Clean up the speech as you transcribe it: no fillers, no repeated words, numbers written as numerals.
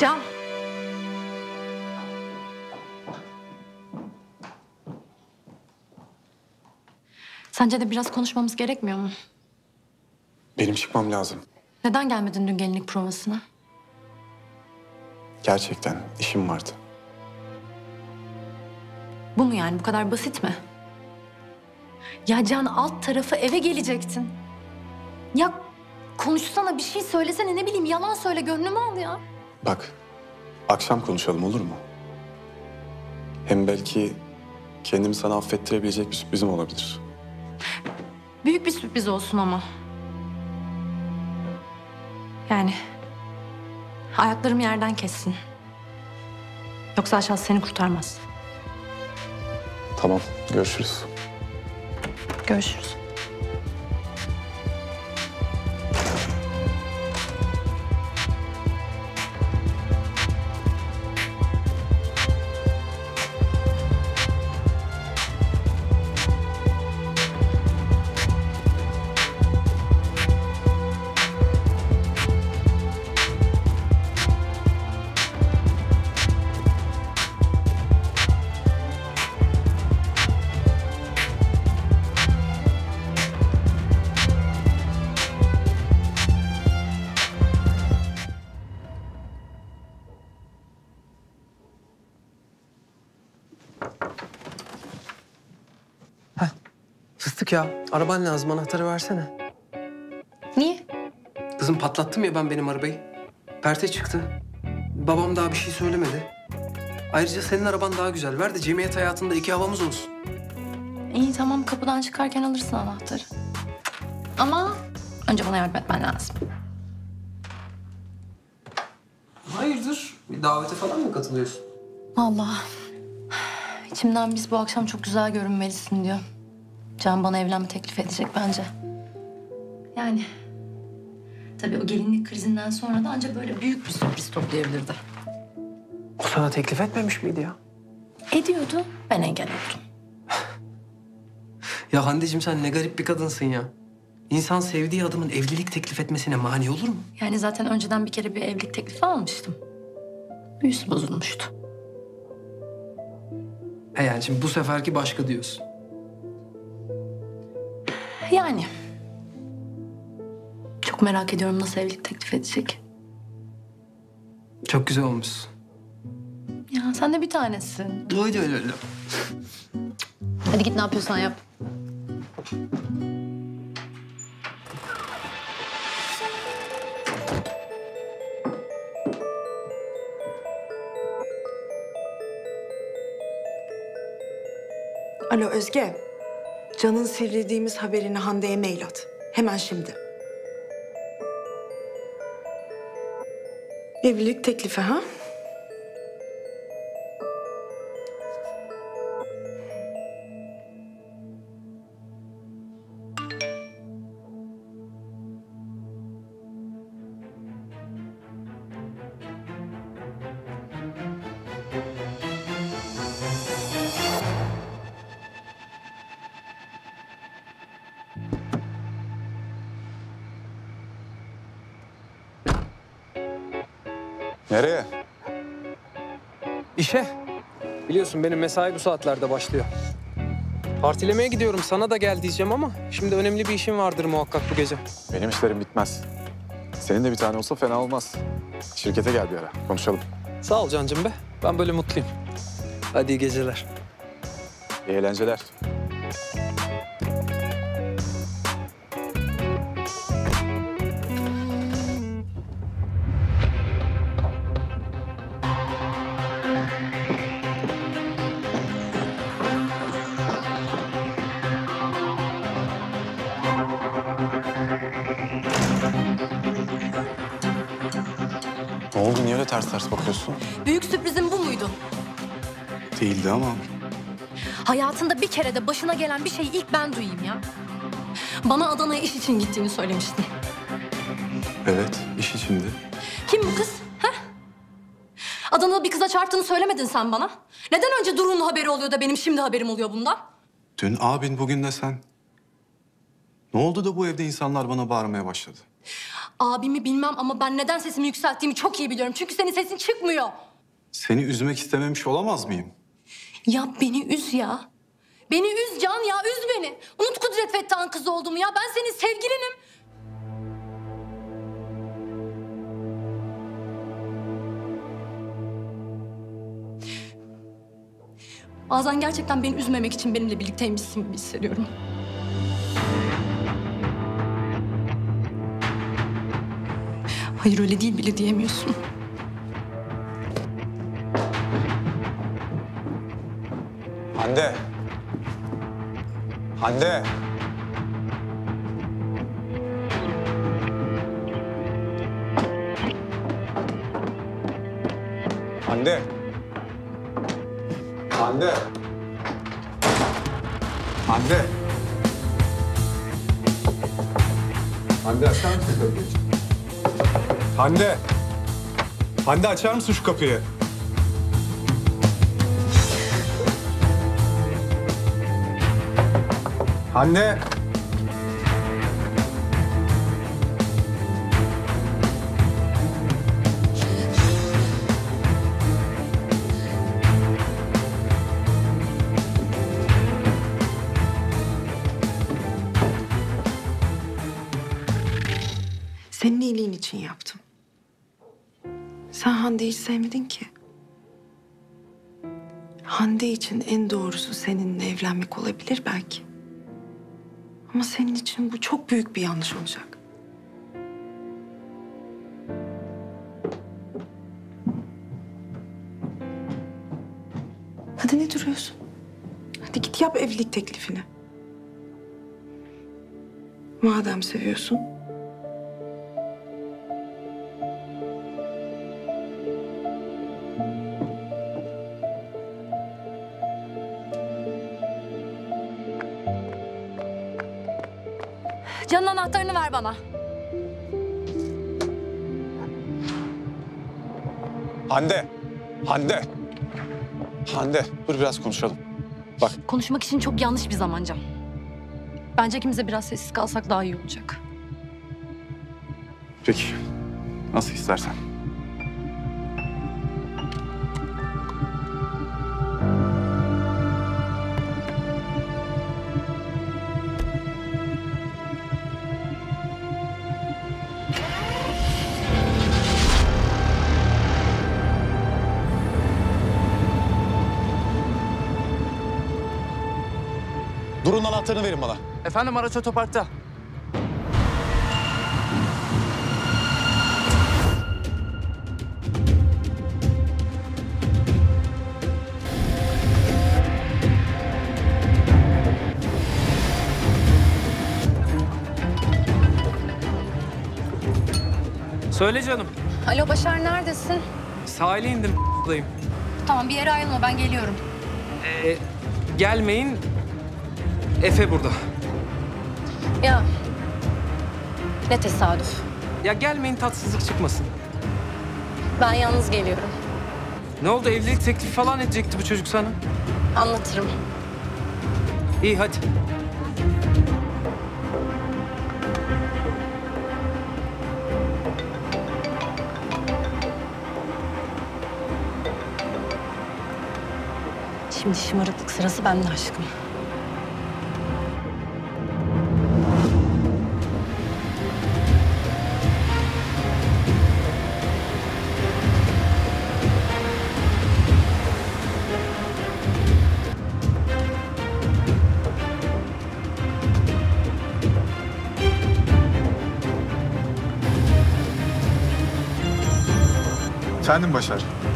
Can. Sence de biraz konuşmamız gerekmiyor mu? Benim çıkmam lazım. Neden gelmedin dün gelinlik provasına? Gerçekten işim vardı. Bu mu yani? Bu kadar basit mi? Ya Can, alt tarafı eve gelecektin. Ya konuşsana, bir şey söylesene, ne bileyim, yalan söyle, gönlümü al ya. Bak, akşam konuşalım, olur mu? Hem belki kendimi sana affettirebilecek bir sürprizim olabilir. Büyük bir sürpriz olsun ama. Yani ayaklarım yerden kessin. Yoksa aşağısı seni kurtarmaz. Tamam, görüşürüz. Görüşürüz. Fıstık ya, araban lazım. Anahtarı versene. Niye? Kızım patlattım ya ben benim arabayı. Perte çıktı. Babam daha bir şey söylemedi. Ayrıca senin araban daha güzel. Ver de cemiyet hayatında iki havamız olsun. İyi tamam, kapıdan çıkarken alırsın anahtarı. Ama önce bana yardım etmen lazım. Hayırdır? Bir davete falan mı katılıyorsun? Vallahi içimden biz bu akşam çok güzel görünmelisin diyor. Can bana evlenme teklif edecek bence. Yani tabii o gelinlik krizinden sonra da ancak böyle büyük bir sürpriz toplayabilirdi. O sana teklif etmemiş miydi ya? Ediyordu, ben engel oldum. Ya Hande'cim sen ne garip bir kadınsın ya. İnsan sevdiği adamın evlilik teklif etmesine mani olur mu? Yani zaten önceden bir kere bir evlilik teklifi almıştım. Büyüsü bozulmuştu. Yani şimdi bu seferki başka diyorsun. Yani çok merak ediyorum nasıl evlilik teklif edecek. Çok güzel olmuşsun. Ya sen de bir tanesin. Öyle. Hadi git, ne yapıyorsan yap. Alo Özge. Can'ın sivrildiğimiz haberini Hande'ye mail at. Hemen şimdi. Evlilik teklifi ha? Nereye? İşe. Biliyorsun benim mesai bu saatlerde başlıyor. Partilemeye gidiyorum. Sana da gel diyeceğim ama şimdi önemli bir işim vardır muhakkak bu gece. Benim işlerim bitmez. Senin de bir tane olsa fena olmaz. Şirkete gel bir ara, konuşalım. Sağ ol Cancım be. Ben böyle mutluyum. Hadi iyi geceler. İyi eğlenceler. Ne oldu? Niye öyle ters ters bakıyorsun? Büyük sürprizin bu muydu? Değildi ama. Hayatında bir kere de başına gelen bir şeyi ilk ben duyayım ya. Bana Adana'ya iş için gittiğini söylemiştin. Evet, iş içindi. Kim bu kız? Ha? Adana'da bir kıza çarptığını söylemedin sen bana. Neden önce Duru'nun haberi oluyor da benim şimdi haberim oluyor bundan? Dün abin, bugün de sen. Ne oldu da bu evde insanlar bana bağırmaya başladı? Abimi bilmem ama ben neden sesimi yükselttiğimi çok iyi biliyorum. Çünkü senin sesin çıkmıyor. Seni üzmek istememiş olamaz mıyım? Ya beni üz ya. Beni üz Can ya, üz beni. Unut Kudret Fettah'ın kızı olduğumu ya. Ben senin sevgilinim. Bazen gerçekten beni üzmemek için benimle birlikteymişsin gibi hissediyorum. Hayır öyle değil bile diyemiyorsun. Hande. Hande. Hande. Hande. Hande. Hande açar mısın kapıyı? Hande. Hande açar mısın şu kapıyı? Hande. Senin iyiliğin için yaptım. Sen Hande'yi hiç sevmedin ki. Hande için en doğrusu seninle evlenmek olabilir belki. Ama senin için bu çok büyük bir yanlış olacak. Hadi ne duruyorsun? Hadi git yap evlilik teklifini. Madem seviyorsun. Can'ın anahtarını ver bana. Hande. Hande. Hande. Dur biraz konuşalım. Bak. Konuşmak için çok yanlış bir zaman Can. Bence ikimiz de biraz sessiz kalsak daha iyi olacak. Peki. Nasıl istersen. Durun anahtarını verin bana. Efendim araç otoparkta. Söyle canım. Alo Başar neredesin? Sahile indim buradayım. Tamam bir yere ayrılma ben geliyorum. Gelmeyin. Efe burada. Ya ne tesadüf. Ya gelmeyin tatsızlık çıkmasın. Ben yalnız geliyorum. Ne oldu evlilik teklifi falan edecekti bu çocuk sana? Anlatırım. İyi hadi. Şimdi şımarıklık sırası bende aşkım. Efendim Başar.